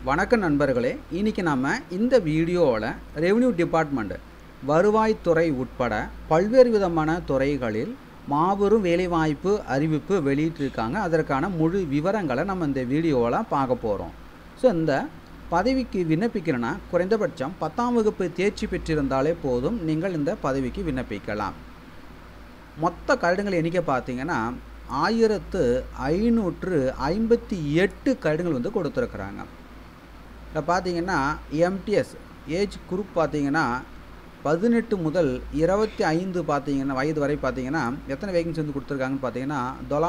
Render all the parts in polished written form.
வணக்கம் நண்பர்களே, இன்னைக்கு நாம இந்த வீடியோவில் ரெவென்யூ டிபார்ட்மெண்ட் வருவாய்த்துறை உட்பட பல்வேறு விதமான துறைகளில் மாபெரும் வேலைவாய்ப்பு அறிவிப்பு வெளியிட்டிருக்காங்க. அதற்கான முழு விவரங்களை நம்ம இந்த வீடியோவில் பார்க்க போகிறோம். ஸோ இந்த பதவிக்கு விண்ணப்பிக்கணும்னா குறைந்தபட்சம் 10ஆம் வகுப்பு தேர்ச்சி பெற்றிருந்தாலே போதும், நீங்கள் இந்த பதவிக்கு விண்ணப்பிக்கலாம். மொத்த கடிதங்கள் எண்ணிக்கை பார்த்தீங்கன்னா 1558 கடிதங்கள் வந்து கொடுத்துருக்குறாங்க. இப்போ பார்த்தீங்கன்னா எம்டிஎஸ் ஏஜ் குரூப் பார்த்தீங்கன்னா 18 முதல் 25 பார்த்தீங்கன்னா வயது வரை பார்த்தீங்கன்னா எத்தனை வேகன்சி வந்து கொடுத்துருக்காங்கன்னு பார்த்தீங்கன்னா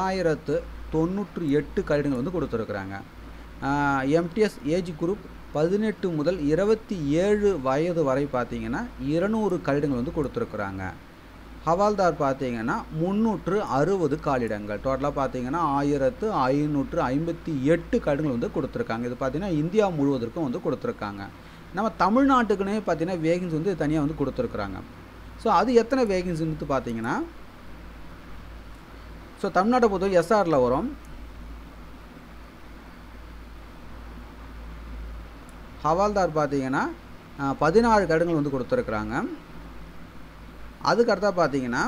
998 கடிதங்கள் வந்து கொடுத்துருக்குறாங்க. எம்டிஎஸ் ஏஜ் குரூப் 18 முதல் 27 வயது வரை பார்த்தீங்கன்னா 200 கடிதங்கள் வந்து கொடுத்துருக்குறாங்க. ஹவால்தார் பார்த்தீங்கன்னா 360 காலிடங்கள், டோட்டலாக பார்த்தீங்கன்னா 1558 கடிதங்கள் வந்து கொடுத்துருக்காங்க. இது பார்த்தீங்கன்னா இந்தியா முழுவதற்கும் வந்து கொடுத்துருக்காங்க. நம்ம தமிழ்நாட்டுக்குன்னே பார்த்தீங்கன்னா வேகன்சி வந்து தனியாக வந்து கொடுத்துருக்குறாங்க. ஸோ அது எத்தனை வேகன்சின்னு பார்த்தீங்கன்னா, ஸோ தமிழ்நாட்டை பொறுத்தவரை எஸ்ஆரில் வரும். ஹவால்தார் பார்த்தீங்கன்னா 16 கடிதங்கள் வந்து கொடுத்துருக்குறாங்க. அதுக்கடுத்தா பார்த்தீங்கன்னா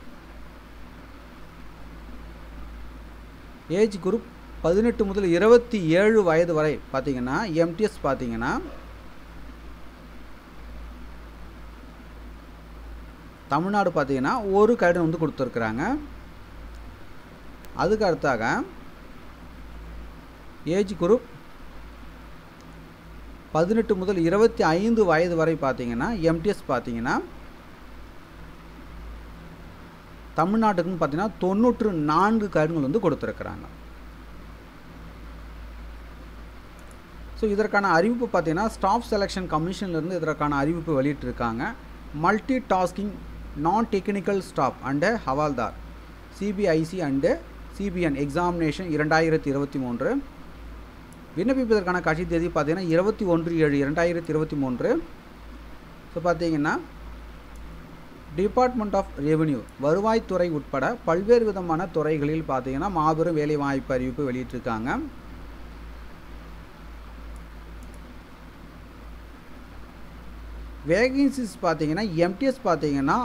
ஏஜ் குரூப் 18 முதல் 27 வயது வரை பார்த்தீங்கன்னா எம்டிஎஸ் பார்த்தீங்கன்னா தமிழ்நாடு பார்த்தீங்கன்னா ஒரு கடிதம் வந்து கொடுத்துருக்குறாங்க. அதுக்கு அடுத்தாக ஏஜ் குரூப் 18 முதல் 25 வயது வரை பார்த்தீங்கன்னா எம்டிஎஸ் பார்த்தீங்கன்னா தமிழ்நாட்டுக்குன்னு பார்த்தீங்கன்னா 94 கடிதங்கள் வந்து கொடுத்துருக்குறாங்க. ஸோ இதற்கான அறிவிப்பு பார்த்தீங்கன்னா ஸ்டாஃப் செலெக்ஷன் கமிஷன்லேருந்து இதற்கான அறிவிப்பு வெளியிட்டிருக்காங்க. Multi tasking non technical staff and havaldar CBIC and CBN examination 2023. விண்ணப்பிப்பதற்கான கட்சி தேதி பார்த்தீங்கன்னா 21/7/2023. ஸோ பார்த்தீங்கன்னா டிபார்ட்மெண்ட் ஆஃப் ரெவென்யூ வருவாய்த்துறை உட்பட பல்வேறு விதமான துறைகளில் பார்த்தீங்கன்னா மாபெரும் வேலைவாய்ப்பு அறிவிப்பு வெளியிட்டிருக்காங்க. வேகன்சிஸ் பார்த்தீங்கன்னா எம்டிஎஸ் பார்த்தீங்கன்னா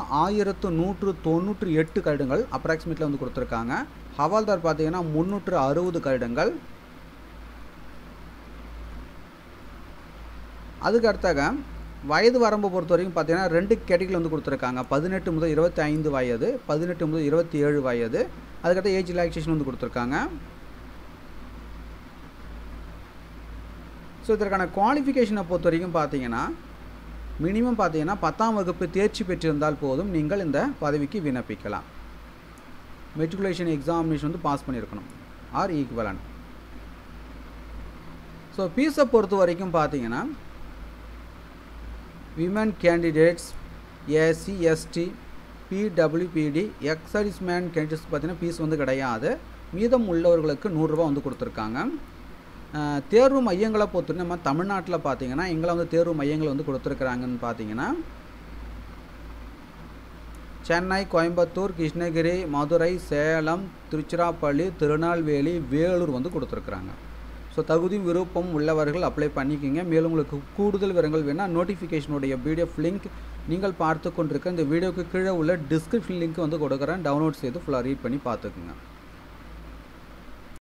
1198 கடிதங்கள் அப்ராக்சிமேட்டில் வந்து கொடுத்துருக்காங்க. ஹவால்தார் பார்த்தீங்கன்னா 360 கடிதங்கள். அதுக்கு அடுத்தாக வயது வரம்பு பொறுத்த வரைக்கும் பார்த்தீங்கன்னா 2 கேட்டகரி வந்து கொடுத்துருக்காங்க. 18 முதல் 25 வயது, 18 முதல் 27 வயது. அதுக்கடுத்து ஏஜ் ரிலாக்ஸேஷன் வந்து கொடுத்துருக்காங்க. ஸோ இதற்கான குவாலிஃபிகேஷனை பொறுத்த வரைக்கும் பார்த்தீங்கன்னா மினிமம் பார்த்தீங்கன்னா 10ஆம் வகுப்பு தேர்ச்சி பெற்றிருந்தால் போதும், நீங்கள் இந்த பதவிக்கு விண்ணப்பிக்கலாம். மெட்ரிகுலேஷன் எக்ஸாமினேஷன் வந்து பாஸ் பண்ணியிருக்கணும் ஆர் ஈக்குவலன்ட். ஸோ ஃபீஸை பொறுத்த வரைக்கும் பார்த்தீங்கன்னா women candidates, SC ST, PWBD, ex serviceman candidates பார்த்தீங்கன்னா ஃபீஸ் வந்து கிடையாது. மீதம் உள்ளவர்களுக்கு 100 ரூபா வந்து கொடுத்துருக்காங்க. தேர்வு மையங்களை பொறுத்தவரை நம்ம தமிழ்நாட்டில் பார்த்தீங்கன்னா எங்களை வந்து தேர்வு மையங்கள் வந்து கொடுத்துருக்குறாங்கன்னு பார்த்தீங்கன்னா சென்னை, கோயம்புத்தூர், கிருஷ்ணகிரி, மதுரை, சேலம், திருச்சிராப்பள்ளி, திருநெல்வேலி, வேலூர் வந்து கொடுத்துருக்குறாங்க. ஸோ தகுதி விருப்பம் உள்ளவர்கள் அப்ளை பண்ணிக்கோங்க. மேலும் உங்களுக்கு கூடுதல் விவரங்கள் வேணால் நோட்டிஃபிகேஷனுடைய பிடிஎஃப் லிங்க் நீங்கள் பார்த்து கொண்டிருக்க இந்த வீடியோக்கு கீழே உள்ள டிஸ்கிரிப்ஷன் லிங்க் வந்து கொடுக்குறேன். டவுன்லோட் செய்து ஃபுல்லாக ரீட் பண்ணி பார்த்துக்குங்க.